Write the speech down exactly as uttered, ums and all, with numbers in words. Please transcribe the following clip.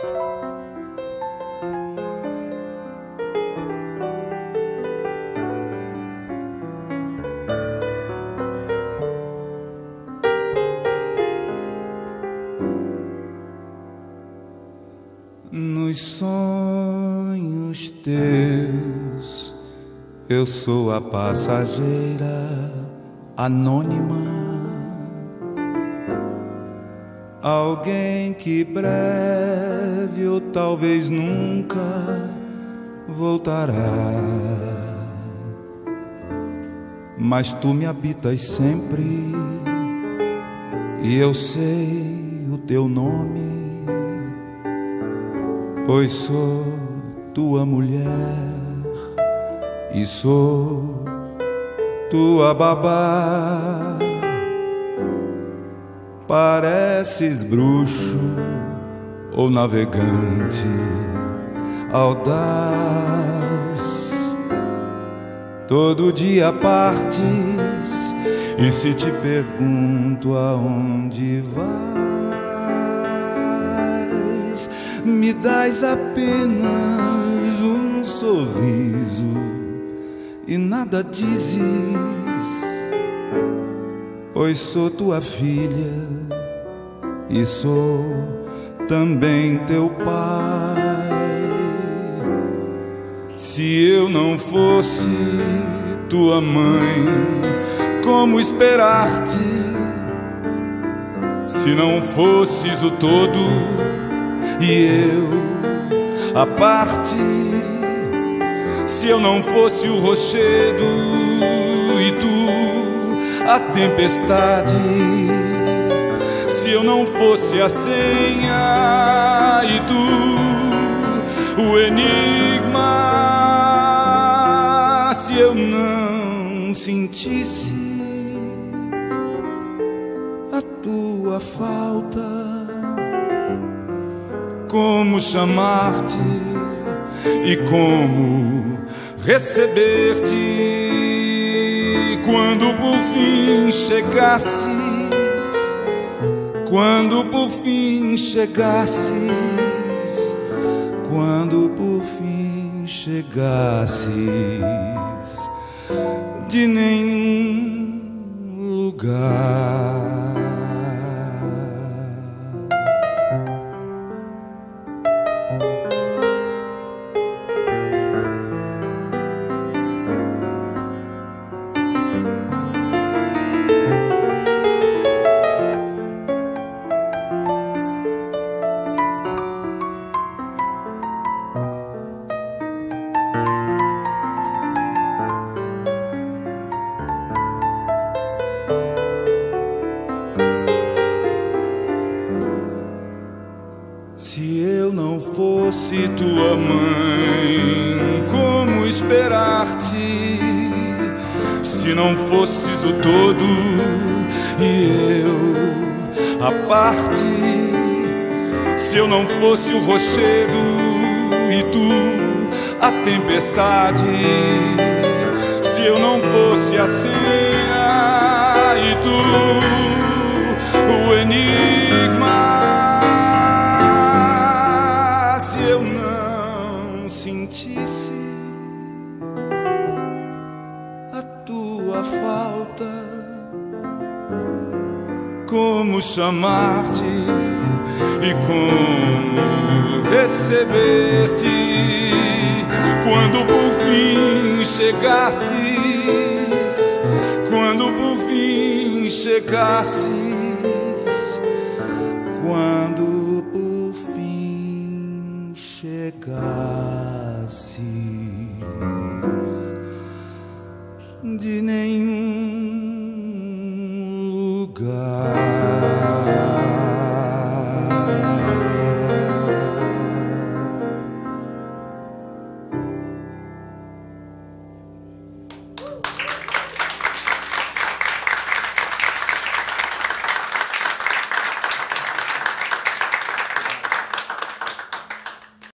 Nos sonhos teus, eu sou a passageira anônima, alguém que breve ou talvez nunca voltará. Mas tu me habitas sempre e eu sei o teu nome, pois sou tua mulher e sou tua babá. Pareces bruxo ou navegante audaz, todo dia partes e se te pergunto aonde vais, me dás apenas um sorriso e nada dizes, pois sou tua filha e sou também teu pai. Se eu não fosse tua mãe, como esperar-te? Se não fosses o todo e eu a parte, se eu não fosse o rochedo e tu a tempestade, se eu não fosse a senha e tu o enigma, se eu não sentisse a tua falta, como chamar-te e como receber-te quando por fim chegasses, quando por fim chegasses, quando por fim chegasses de nenhum lugar. Se eu não fosse tua mãe, como esperar-te? Se não fosses o todo e eu a parte, se eu não fosse o rochedo e tu a tempestade, se eu não fosse a senha e tu o enigma, se eu não sentisse a tua falta, como chamar-te e como receber-te quando por fim chegasses, quando por fim chegasses, quando por fim chegasses de nenhum